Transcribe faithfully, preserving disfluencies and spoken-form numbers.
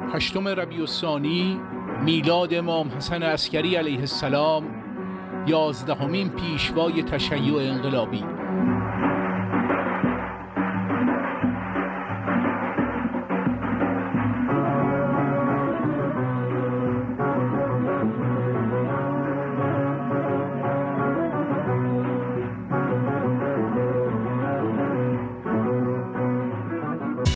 هشتم ربیع الثانی میلاد امام حسن عسکری علیه السلام، یازدهمین پیشوای تشیع انقلابی.